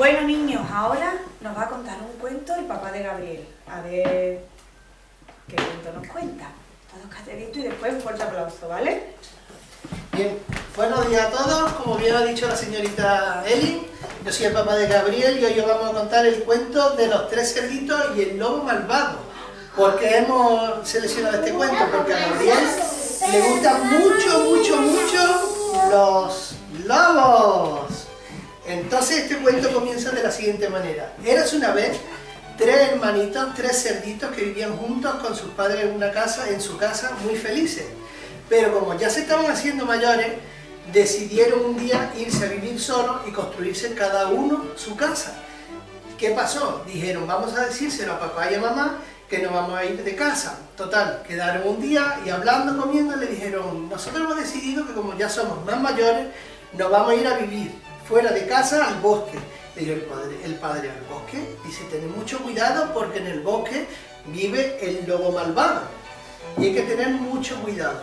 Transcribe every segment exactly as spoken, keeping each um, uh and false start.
Bueno, niños, ahora nos va a contar un cuento el papá de Gabriel. A ver qué cuento nos cuenta. Todos calladitos y después un fuerte aplauso, ¿vale? Bien, buenos días a todos. Como bien ha dicho la señorita Eli, yo soy el papá de Gabriel y hoy os vamos a contar el cuento de los tres cerditos y el lobo malvado. ¿Por qué hemos seleccionado este cuento? Porque a Gabriel le gustan mucho, mucho, mucho los lobos. Entonces este cuento comienza de la siguiente manera. Érase una vez tres hermanitos, tres cerditos que vivían juntos con sus padres en una casa, en su casa, muy felices. Pero como ya se estaban haciendo mayores, decidieron un día irse a vivir solos y construirse cada uno su casa. ¿Qué pasó? Dijeron, vamos a decírselo a papá y a mamá que nos vamos a ir de casa. Total, quedaron un día y hablando, comiendo, le dijeron, nosotros hemos decidido que como ya somos más mayores, nos vamos a ir a vivir fuera de casa al bosque. Le dijo el padre, el padre al bosque, dice, ten mucho cuidado porque en el bosque vive el lobo malvado y hay que tener mucho cuidado.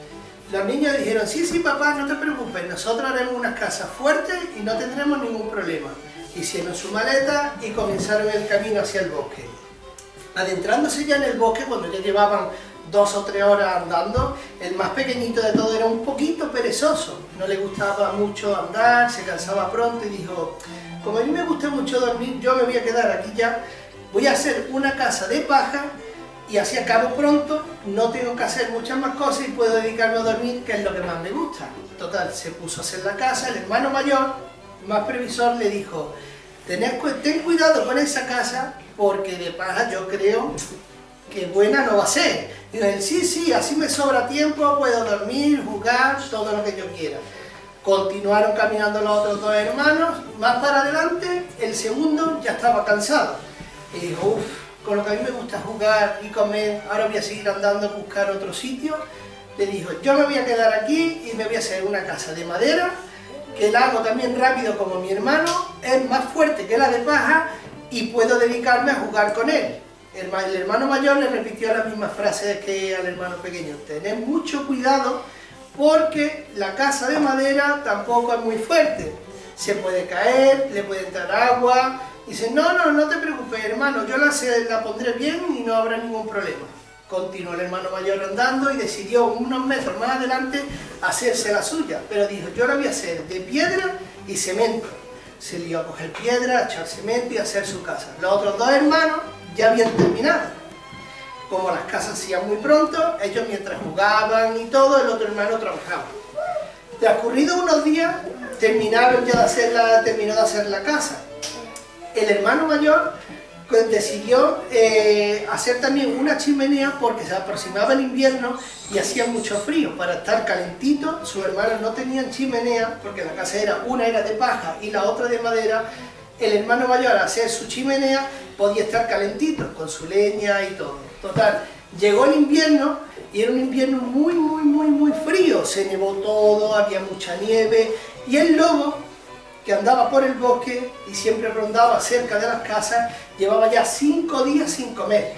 Las niñas dijeron, sí, sí papá, no te preocupes, nosotros haremos unas casas fuertes y no tendremos ningún problema. Hicieron su maleta y comenzaron el camino hacia el bosque. Adentrándose ya en el bosque, cuando ya llevaban dos o tres horas andando, el más pequeñito de todo era un poquito perezoso, no le gustaba mucho andar, se cansaba pronto y dijo, como a mí me gusta mucho dormir, yo me voy a quedar aquí ya, voy a hacer una casa de paja y así acabo pronto, no tengo que hacer muchas más cosas y puedo dedicarme a dormir, que es lo que más me gusta. Total, se puso a hacer la casa, el hermano mayor, más previsor, le dijo, ten, ten cuidado con esa casa porque de paja yo creo que buena no va a ser. Y él, sí, sí, así me sobra tiempo, puedo dormir, jugar, todo lo que yo quiera. Continuaron caminando los otros dos hermanos, más para adelante, el segundo ya estaba cansado. Y dijo, uff, con lo que a mí me gusta jugar y comer, ahora voy a seguir andando a buscar otro sitio. Le dijo, yo me voy a quedar aquí y me voy a hacer una casa de madera, que la hago también rápido como mi hermano, es más fuerte que la de paja y puedo dedicarme a jugar con él. El hermano mayor le repitió la misma frase que al hermano pequeño, tened mucho cuidado porque la casa de madera tampoco es muy fuerte, se puede caer, le puede entrar agua. Dice, no, no, no te preocupes hermano, yo la, la pondré bien y no habrá ningún problema. Continuó el hermano mayor andando y decidió unos metros más adelante hacerse la suya, pero dijo, yo la voy a hacer de piedra y cemento. Se lió a coger piedra, a echar cemento y a hacer su casa. Los otros dos hermanos ya habían terminado. Como las casas se hacían muy pronto, ellos mientras jugaban y todo, el otro hermano trabajaba. Transcurridos unos días, terminaron ya de hacer la, terminó de hacer la casa. El hermano mayor pues, decidió eh, hacer también una chimenea porque se aproximaba el invierno y hacía mucho frío. Para estar calentito, sus hermanos no tenían chimenea porque la casa era, una era de paja y la otra de madera. El hermano mayor al hacer su chimenea podía estar calentito con su leña y todo. Total, llegó el invierno y era un invierno muy, muy, muy, muy frío. Se nevó todo, había mucha nieve y el lobo, que andaba por el bosque y siempre rondaba cerca de las casas, llevaba ya cinco días sin comer.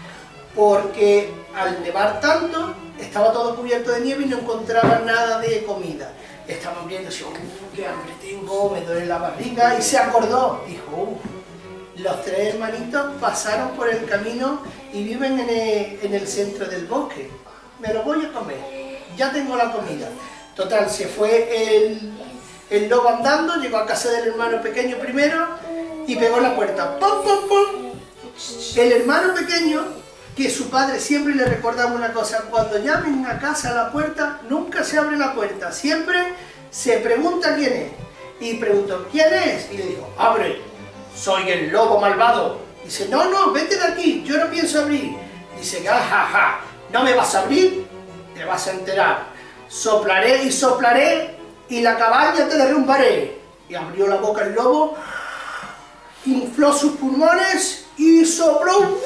Porque al nevar tanto, estaba todo cubierto de nieve y no encontraba nada de comida. Estaban viendo, decía, uh, qué hambre tengo, me duele la barriga, y se acordó, dijo, uh, los tres hermanitos pasaron por el camino y viven en el, en el centro del bosque, me lo voy a comer, ya tengo la comida. Total, se fue el, el lobo andando, llegó a casa del hermano pequeño primero y pegó la puerta, ¡pum, pum, pum! El hermano pequeño, que su padre siempre le recordaba una cosa, cuando llamen a casa a la puerta, nunca se abre la puerta, siempre se pregunta quién es. Y preguntó, ¿quién es? Y le dijo, abre, soy el lobo malvado. Dice, no, no, vete de aquí, yo no pienso abrir. Dice, ja, ja, ja, ¿no me vas a abrir? Te vas a enterar. Soplaré y soplaré y la cabaña te derrumbaré. Y abrió la boca el lobo, infló sus pulmones y sopló.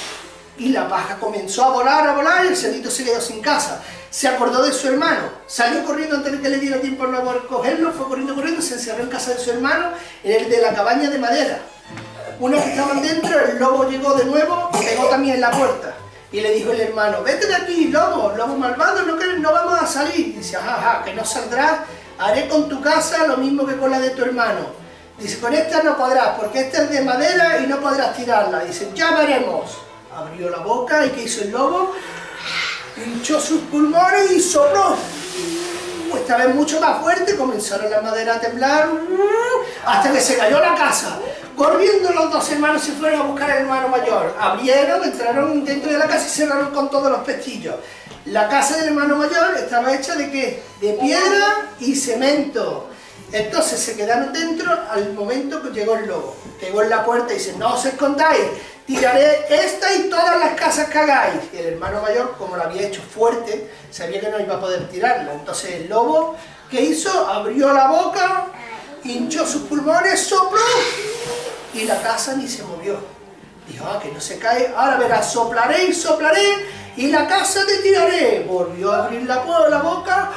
Y la paja comenzó a volar, a volar, y el cerdito se quedó sin casa. Se acordó de su hermano, salió corriendo antes de que le diera tiempo a cogerlo, fue corriendo, corriendo, se encerró en casa de su hermano, en el de la cabaña de madera. Una vez que estaban dentro, el lobo llegó de nuevo y pegó también en la puerta. Y le dijo el hermano, vete de aquí, lobo, lobo malvado, no, no vamos a salir. Y dice, ajá, ajá, que no saldrás, haré con tu casa lo mismo que con la de tu hermano. Dice, con esta no podrás, porque esta es de madera y no podrás tirarla. Dice, ya veremos. Abrió la boca y ¿qué hizo el lobo? Hinchó sus pulmones y sopló. Esta vez mucho más fuerte, comenzaron las maderas a temblar, hasta que se cayó la casa. Corriendo los dos hermanos se fueron a buscar al hermano mayor. Abrieron, entraron dentro de la casa y cerraron con todos los pestillos. La casa del hermano mayor estaba hecha de ¿qué? De piedra y cemento. Entonces se quedaron dentro al momento que llegó el lobo. Llegó en la puerta y dice, no os escondáis, tiraré esta y todas las casas que hagáis. Y el hermano mayor, como lo había hecho fuerte, sabía que no iba a poder tirarla. Entonces el lobo, ¿qué hizo? Abrió la boca, hinchó sus pulmones, sopló y la casa ni se movió. Dijo, ah, que no se cae, ahora verás, soplaré y soplaré y la casa te tiraré. Volvió a abrir la, la boca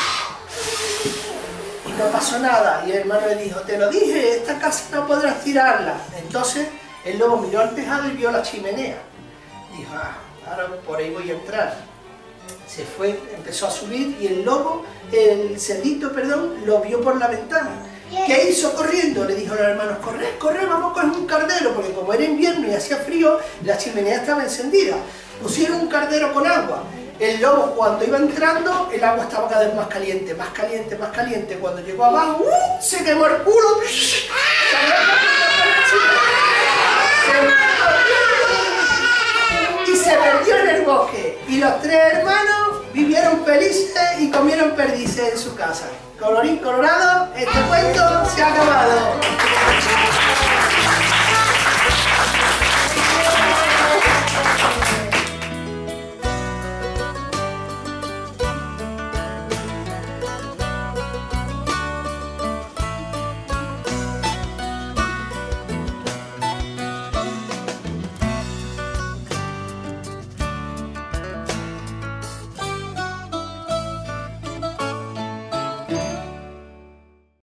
y no pasó nada. Y el hermano le dijo, te lo dije, esta casa no podrás tirarla. Entonces el lobo miró al tejado y vio la chimenea. Dijo, ah, ahora por ahí voy a entrar. Se fue, empezó a subir y el lobo, el cerdito, perdón, lo vio por la ventana. ¿Qué hizo corriendo? Le dijo a los hermanos, corre, corre, vamos a coger un cardero, porque como era invierno y hacía frío, la chimenea estaba encendida. Pusieron un cardero con agua. El lobo, cuando iba entrando, el agua estaba cada vez más caliente, más caliente, más caliente. Cuando llegó abajo, ¡uh! Se quemó el culo. Y se perdió en el bosque. Y los tres hermanos vivieron felices y comieron perdices en su casa. Colorín colorado, este cuento se ha acabado.